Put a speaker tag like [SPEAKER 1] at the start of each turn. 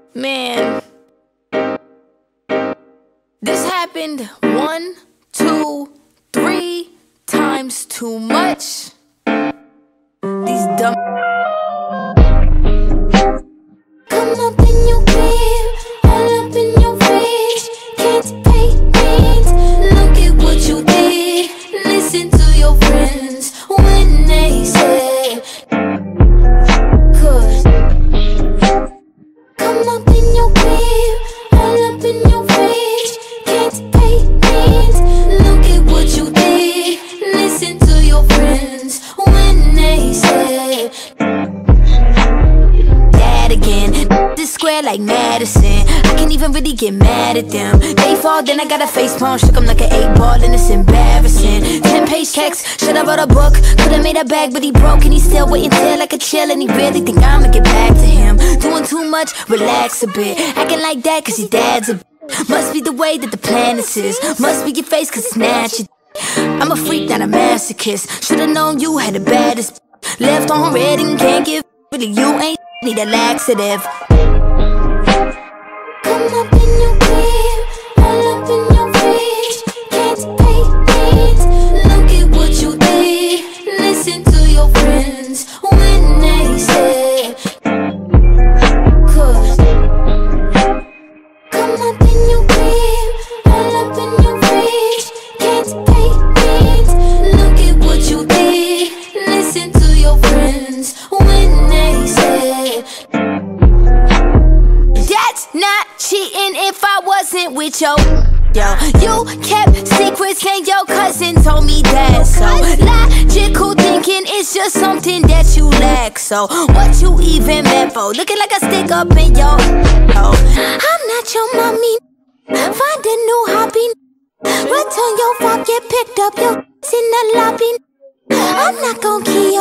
[SPEAKER 1] Man, this happened 1, 2, 3 times too much. These dumb come up in your crib, all up in your fridge. Can't pay rent. Look at what you did. Listen to your friends when they say, cause come up in your crib, all up in your fridge. Can't pay rent. Look at what you did. Listen to your friends when they say, Dad again. This square like Madison. I can't even really get mad at them. They fall, then I got a face palm. Shook 'em like an 8-ball and it's embarrassing. 10-page text, should've wrote a book. Could've made a bag, but he broke and he's still waiting till like a chill. And he really think I'ma get back to him. Doing too much, relax a bit. Acting like that cause your dad's a must be the way that the planet is. Must be your face cause it's natural. I'm a freak, not a masochist. Should've known you had the baddest. Left on red and can't give really. You ain't need a laxative. Come up in your crib, all up in your fridge. Can't pay rent. Look at what you did. Listen to your friends when they say, cause come up in your crib, all up in your fridge. Can't pay rent. Look at what you did. Listen to your friends when they say, that's not cheating if I wasn't with yo. You kept secrets and your cousin told me that. So logical thinking is just something that you lack. So what you even meant for? Looking like a stick up in your I'm not your mommy. Find a new hobby. Return your phone, get picked up, your in the lobby. I'm not gon' keep